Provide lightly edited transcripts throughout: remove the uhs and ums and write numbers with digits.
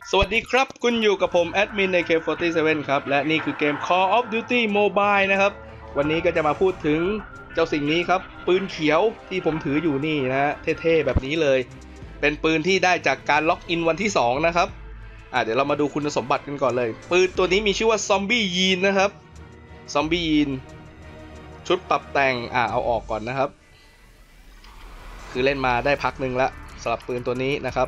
สวัสดีครับคุณอยู่กับผมแอดมินใน K47 ครับและนี่คือเกม Call of Duty Mobile นะครับวันนี้ก็จะมาพูดถึงเจ้าสิ่งนี้ครับปืนเขียวที่ผมถืออยู่นี่นะฮะเท่ๆแบบนี้เลยเป็นปืนที่ได้จากการล็อกอินวันที่2นะครับเดี๋ยวเรามาดูคุณสมบัติกันก่อนเลยปืนตัวนี้มีชื่อว่าซอมบี้ยีนนะครับซอมบี้ยีนชุดปรับแต่งเอาออกก่อนนะครับคือเล่นมาได้พักหนึ่งแล้วสำหรับปืนตัวนี้นะครับ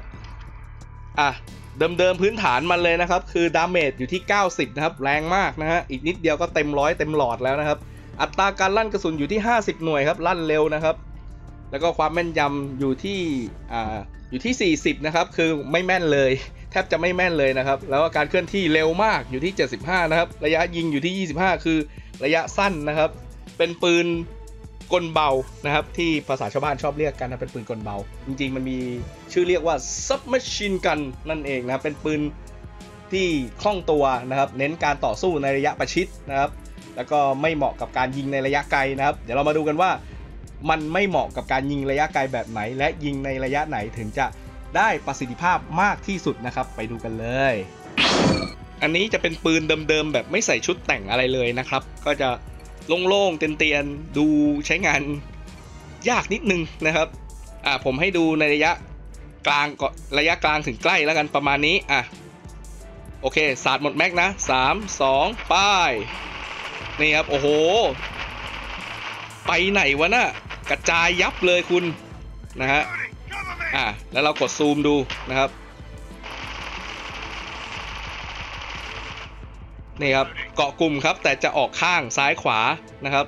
เดิมพื้นฐานมันเลยนะครับคือดาเมจอยู่ที่90นะครับแรงมากนะฮะอีกนิดเดียวก็เต็ม100เต็มหลอดแล้วนะครับอัตราการลั่นกระสุนอยู่ที่50หน่วยครับลั่นเร็วนะครับแล้วก็ความแม่นยำอยู่ที่40นะครับคือไม่แม่นเลยแทบจะไม่แม่นเลยนะครับแล้วก็การเคลื่อนที่เร็วมากอยู่ที่75นะครับระยะยิงอยู่ที่25คือระยะสั้นนะครับเป็นปืนกลเบานะครับที่ภาษาชาวบ้านชอบเรียกกันนะเป็นปืนกลเบาจริงๆมันมีชื่อเรียกว่า Submachine Gun นั่นเองนะเป็นปืนที่คล่องตัวนะครับเน้นการต่อสู้ในระยะประชิดนะครับแล้วก็ไม่เหมาะกับการยิงในระยะไกลนะครับเดี๋ยวเรามาดูกันว่ามันไม่เหมาะกับการยิงระยะไกลแบบไหนและยิงในระยะไหนถึงจะได้ประสิทธิภาพมากที่สุดนะครับไปดูกันเลยอันนี้จะเป็นปืนเดิมๆแบบไม่ใส่ชุดแต่งอะไรเลยนะครับก็จะโล่งๆเตียนๆดูใช้งานยากนิดนึงนะครับผมให้ดูในระยะกลางก็ระยะกลางถึงใกล้แล้วกันประมาณนี้โอเคสาดหมดแม็กนะ3 2ป้ายนี่ครับโอ้โหไปไหนวะน่ะกระจายยับเลยคุณนะฮะแล้วเรากดซูมดูนะครับนี่ครับเกาะกลุ่มครับแต่จะออกข้างซ้ายขวานะครับ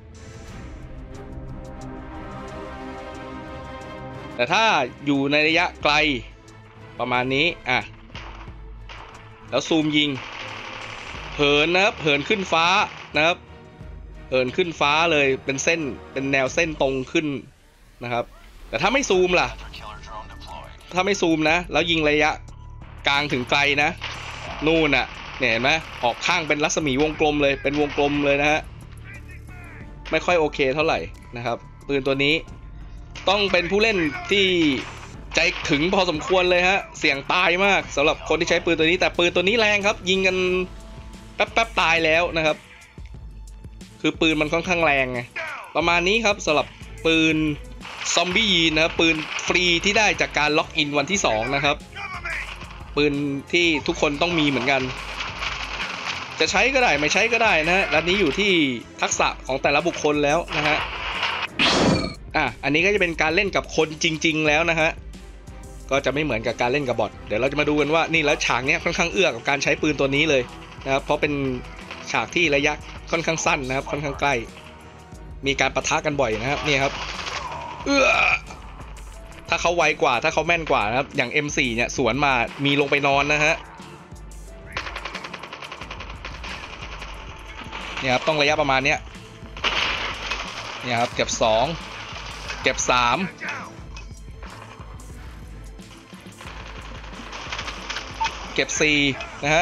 แต่ถ้าอยู่ในระยะไกลประมาณนี้แล้วซูมยิงเหินนะครับเหินขึ้นฟ้านะครับเหินขึ้นฟ้าเลยเป็นเส้นเป็นแนวเส้นตรงขึ้นนะครับแต่ถ้าไม่ซูมล่ะถ้าไม่ซูมนะแล้วยิงระยะกลางถึงไกลนะนู่นเนี่ยเห็นไหมออกข้างเป็นรัศมีวงกลมเลยเป็นวงกลมเลยนะฮะไม่ค่อยโอเคเท่าไหร่นะครับปืนตัวนี้ต้องเป็นผู้เล่นที่ใจถึงพอสมควรเลยฮะเสี่ยงตายมากสำหรับคนที่ใช้ปืนตัวนี้แต่ปืนตัวนี้แรงครับยิงกันแป๊บตายแล้วนะครับคือปืนมันค่อนข้างแรงไงประมาณนี้ครับสำหรับปืนซอมบี้ยีนนะครับปืนฟรีที่ได้จากการล็อกอินวันที่2นะครับปืนที่ทุกคนต้องมีเหมือนกันจะใช้ก็ได้ไม่ใช้ก็ได้นะฮะและนี้อยู่ที่ทักษะของแต่ละบุคคลแล้วนะฮะอันนี้ก็จะเป็นการเล่นกับคนจริงๆแล้วนะฮะก็จะไม่เหมือนกับการเล่นกับบอทเดี๋ยวเราจะมาดูกันว่านี่แล้วฉากนี้ค่อนข้างเอื้อกับการใช้ปืนตัวนี้เลยนะครับเพราะเป็นฉากที่ระยะค่อนข้างสั้นนะครับค่อนข้างใกล้มีการปะทะกันบ่อยนะครับนี่ครับถ้าเขาไวกว่าถ้าเขาแม่นกว่านะครับอย่าง M4 เนี่ยสวนมามีลงไปนอนนะฮะเนี่ยครับต้องระยะประมาณเนี้ยเนี่ยครับเก็บ2เก็บ3เก็บ4นะฮะ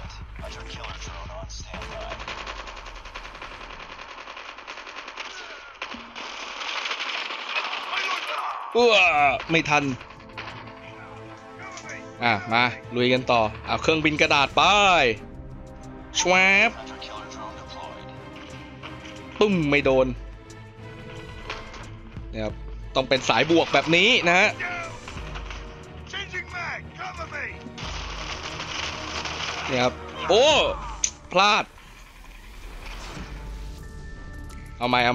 ไม่ทันมาลุยกันต่อเอาเครื่องบินกระดาษไปชวบปุ้มไม่โดนเนี่ยครับต้องเป็นสายบวกแบบนี้นะฮะเนี่ยครับโอ้พลาดเอาใหม่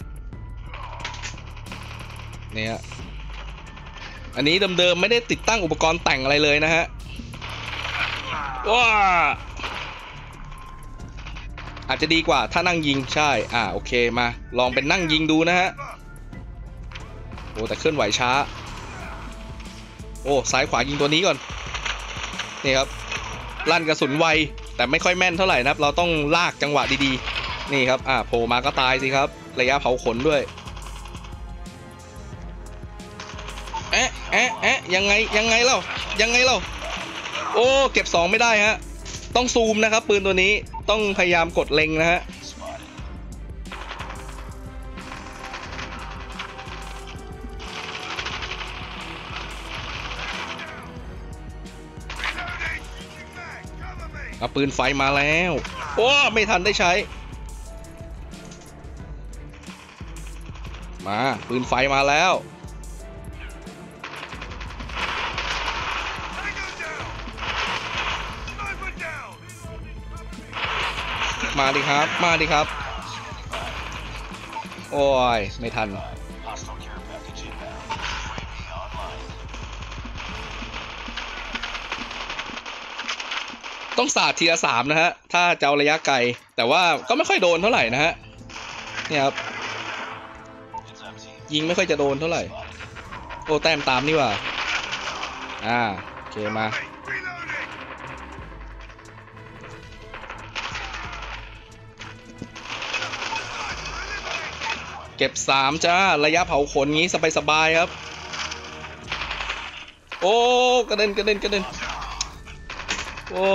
เนี่ยอันนี้เดิมๆไม่ได้ติดตั้งอุปกรณ์แต่งอะไรเลยนะฮะว้าอาจจะดีกว่าถ้านั่งยิงใช่โอเคมาลองเป็นนั่งยิงดูนะฮะโอ้แต่เคลื่อนไหวช้าโอ้ซ้ายขวายิงตัวนี้ก่อนนี่ครับลั่นกระสุนไวแต่ไม่ค่อยแม่นเท่าไหร่นะครับเราต้องลากจังหวะดีๆนี่ครับโผล่มาก็ตายสิครับระยะเผาขนด้วยยังไงเล่าโอ้เก็บ2ไม่ได้ฮะต้องซูมนะครับปืนตัวนี้ต้องพยายามกดเล็งนะฮะ โเอาปืนไฟมาแล้วโอ้ไม่ทันได้ใช้มาปืนไฟมาแล้วมาดิครับมาดิครับโอ้ยไม่ทันต้องสาดทีละ3นะฮะถ้าจะเอาระยะไกลแต่ว่าก็ไม่ค่อยโดนเท่าไหร่นะฮะเนี่ยครับยิงไม่ค่อยจะโดนเท่าไหร่โอ้แต้มตามนี่ว่าโอเคมาเก็บ3จ้าระยะเผาขนงี้สบายๆครับโอ้กระเด็นโอ้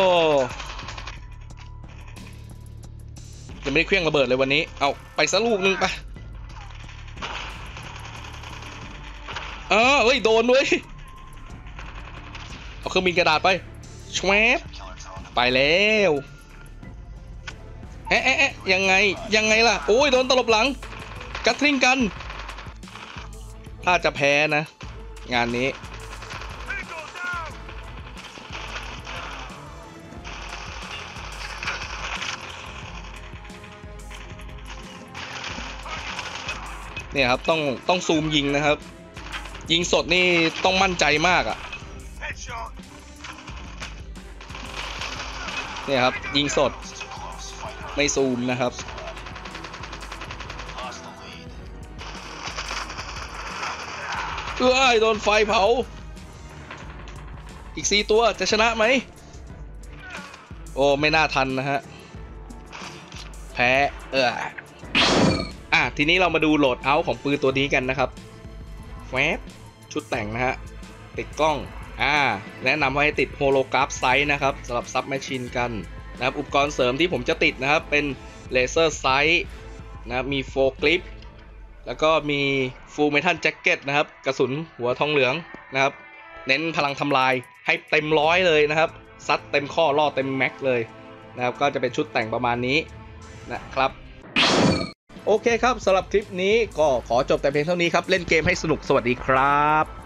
ยังไม่ได้เครื่องระเบิดเลยวันนี้เอาไปซะลูกนึงไปเฮ้ยโดนด้วยเอาเครื่องบินกระดาษไปชวบไปแล้วยังไงล่ะโอ้ยโดนตลบหลังกัดทริงกันถ้าจะแพ้นะงานนี้เนี่ยครับต้องซูมยิงนะครับยิงสดนี่ต้องมั่นใจมากอ่ะเนี่ยครับยิงสดไม่ซูมนะครับโดนไฟเผาอีก4ตัวจะชนะไหมโอ้ไม่น่าทันนะฮะแพ้ทีนี้เรามาดูโหลดเอาท์ของปืนตัวนี้กันนะครับแวบชุดแต่งนะฮะติดกล้องแนะนำว่าให้ติดโฮโลกราฟไซส์นะครับสำหรับซับแมชชีนกันนะครับอุปกรณ์เสริมที่ผมจะติดนะครับเป็นเลเซอร์ไซส์นะมีโฟกลิปแล้วก็มีฟูลเมทัลแจ็คเก็ตนะครับกระสุนหัวทองเหลืองนะครับเน้นพลังทำลายให้เต็ม100เลยนะครับซัดเต็มข้อล่อเต็มแม็กเลยนะครับก็จะเป็นชุดแต่งประมาณนี้นะครับโอเคครับสำหรับคลิปนี้ก็ขอจบแต่เพียงเท่านี้ครับเล่นเกมให้สนุกสวัสดีครับ